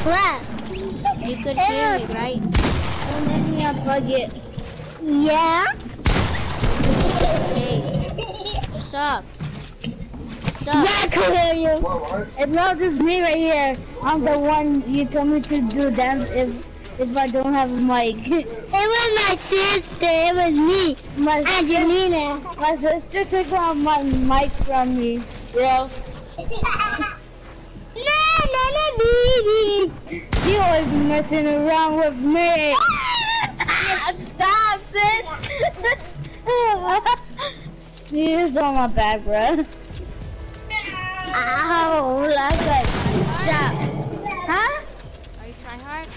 What? You could hear me, right? Don't let me unplug it. Yeah? Hey, what's up? What's up? Yeah, I could hear you. It's not just me right here. I'm the one you told me to do dance if I don't have a mic. It was my sister. It was me. Angelina. My sister took out my mic from me, bro. She was messing around with me. Stop, sis. She is on my back, bro. Ow, like a shot. Huh? Are you trying hard?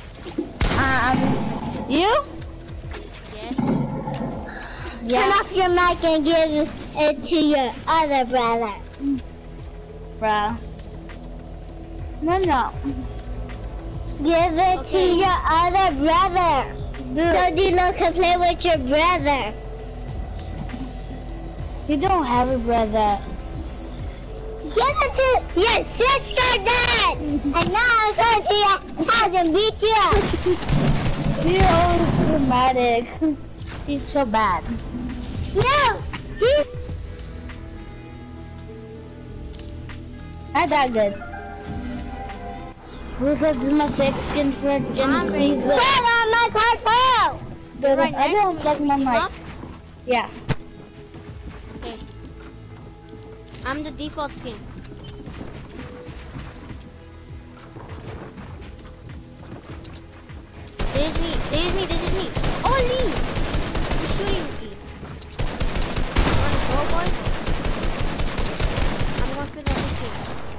You? Yes. Yeah. Turn off your mic and give it to your other brother. Bro. No. Give it to your other brother. Dude. So Dilo can play with your brother. You don't have a brother. Give it to your sister then. And now I'm going to your house and beat you up. She's always dramatic. She's so bad. No! Not that good. Because this is my second freaking season. Put on my cartel! Dude, Right I don't like my mic. Yeah. Okay. I'm the default skin. This is me. Oh, Lee! You're shooting me. You wanna go, boy? I'm going for that team.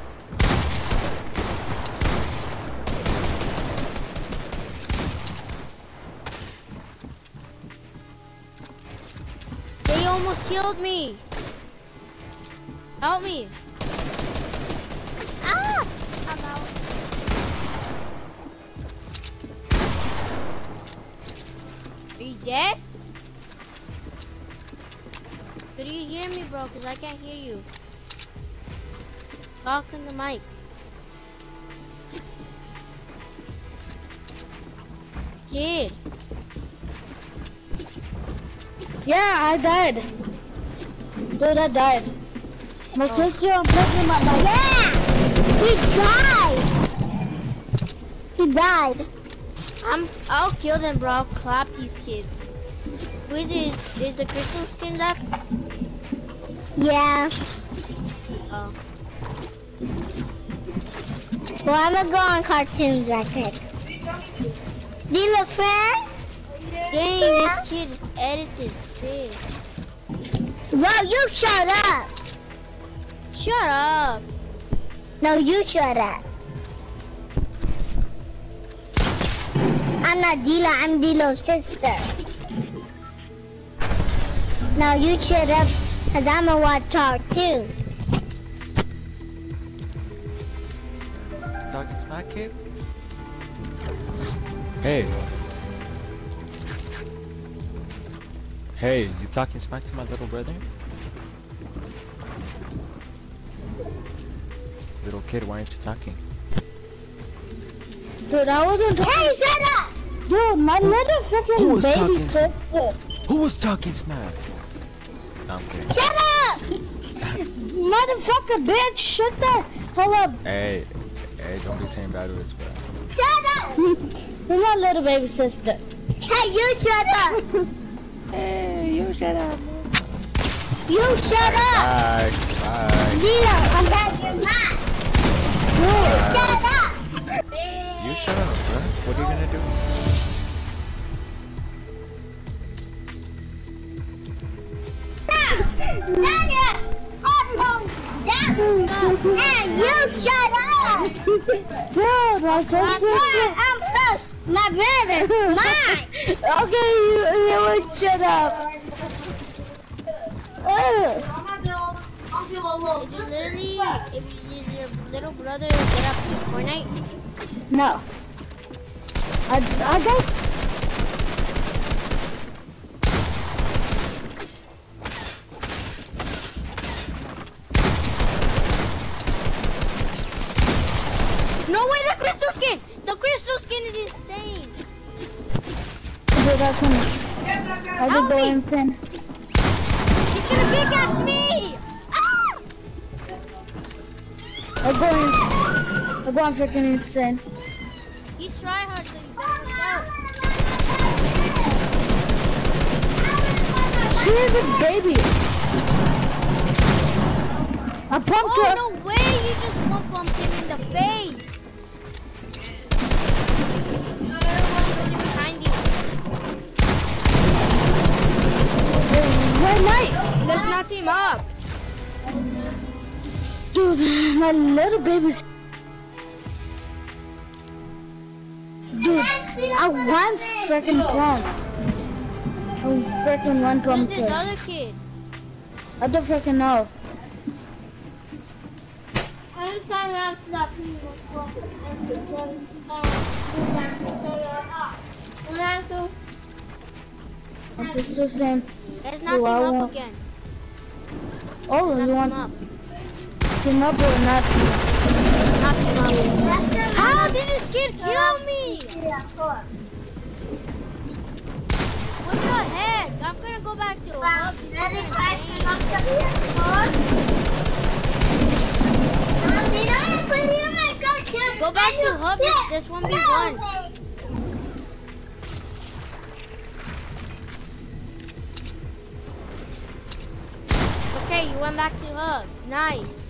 They almost killed me. Help me. Ah! I'm out. Are you dead? Could you hear me, bro? Because I can't hear you. Talk in the mic. Kid. Yeah, I died. Dude, I died. My sister, I'm talking about my— Yeah! He died. He died. I'll kill them, bro. I'll clap these kids. Who is it? Is the crystal skin left? Yeah. Oh. Well, I'm gonna go on cartoons right quick. Little friends? Dang, this kid is edited sick. Well, you shut up. Shut up. No, you shut up. I'm not Dila, I'm Dilo's sister. Now you shut up, cause I'm gonna watch cartoons. Talking smack, kid? Hey. Hey, you talking smack to my little brother? Little kid, why aren't you talking? Dude, I wasn't talking. Hey, shut up! Dude, my little freaking baby sister. Who was talking smack? No, I'm kidding. Shut up! Motherfucker, bitch, shut the hell up. Hey, don't be saying bad words, bro. Shut up! You're my little baby sister. Hey, you shut up! Hey, you shut up. You shut up! Bye. Bye. Leo, I'm back your mom. Shut up! You shut up, bro. What are you gonna do? Hey, you shut up! Dude, my sister. My brother, mine. Okay, you would shut up. Is it literally, is your little brother good at Fortnite? No. I got. No way, the crystal skin! The crystal skin is insane! Dude, I just go me. insane. He's gonna pickaxe me! Ah! I'm going freaking insane. He's tryhard, so you better watch out. She is a baby. I pumped her. Oh, no way! You just one pumped him in the face! Behind you. Red Knight. Let's not team up. Dude, my little baby's. Dude, I want freaking pump. I freaking one Who's pump. this other kid? I don't freaking know. It's just the same. Let's not team up again. Oh, Let's you not want team up. team up or not team up? Not team up. How did this kid kill me? What the heck? I'm gonna go back to hub. Go back to hub. This 1v1. Okay, you went back to hub. Nice.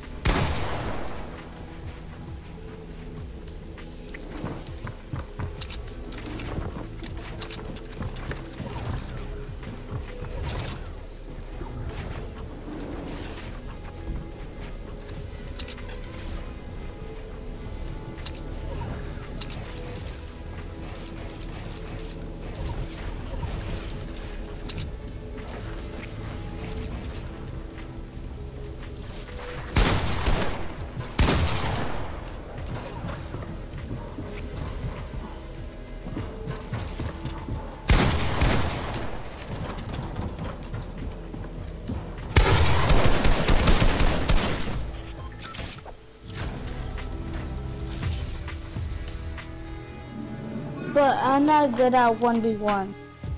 But I'm not good at 1v1.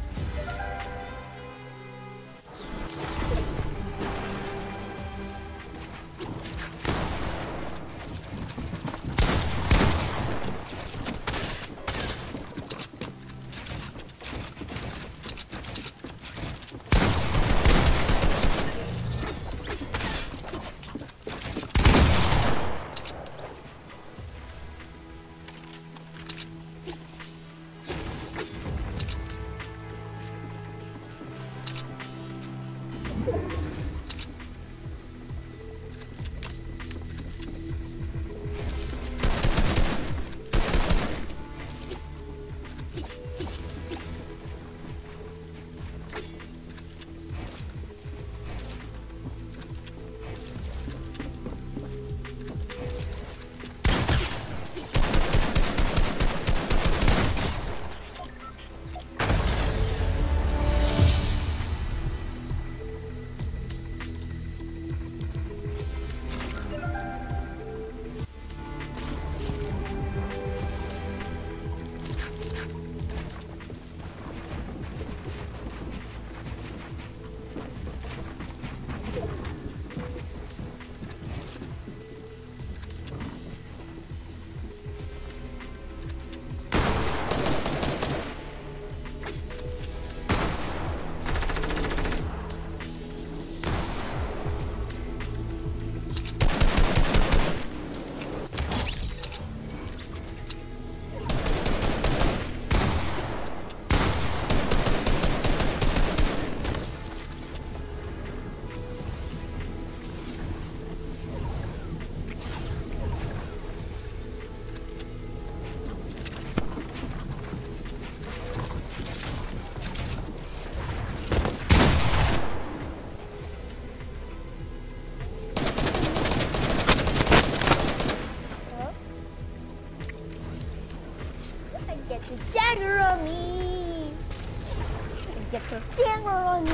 Get the camera on me.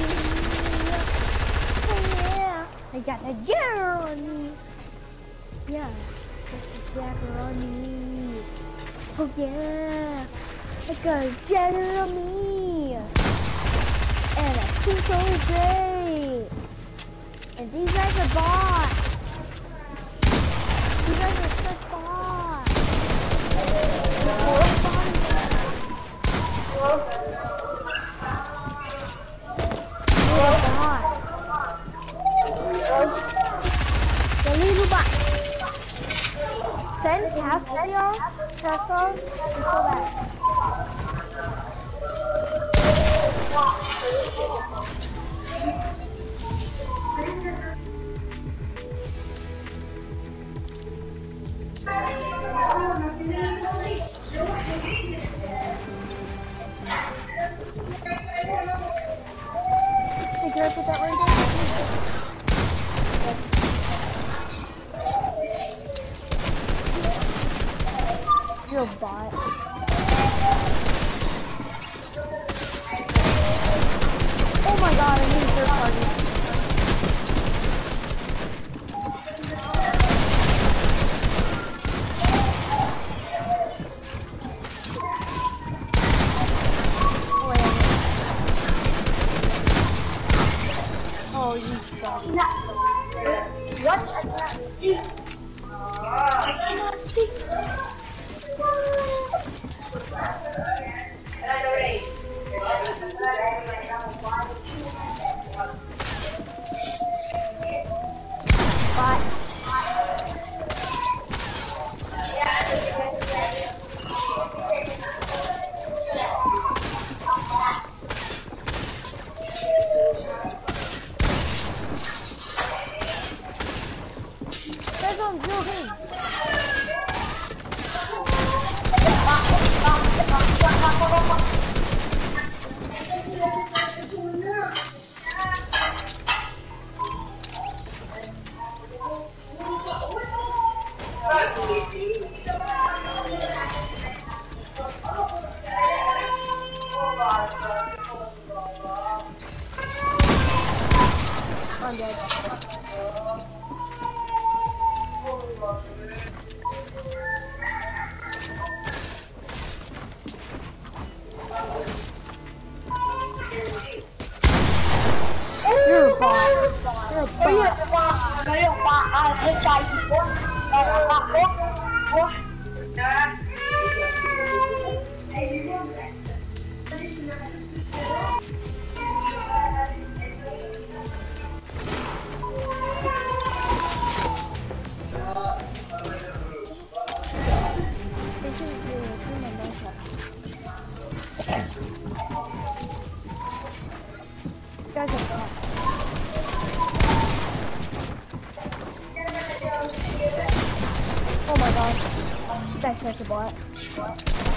Oh yeah, I got a girl on me. Yeah, get the dagger on me. Oh yeah. I got a jet on me. And I feel so great. And these guys are bots. These guys are such bots. The little bot. Send Cassius and go back. Hey, can I put that right there? You're a bot. Oh my god, I need a third party. Oh, you suck. What? I cannot see. I cannot see. Bot. There's one real him. I'm dead. You're a bot. You're a bot. Guys are bot. Oh my god. That's such a bot.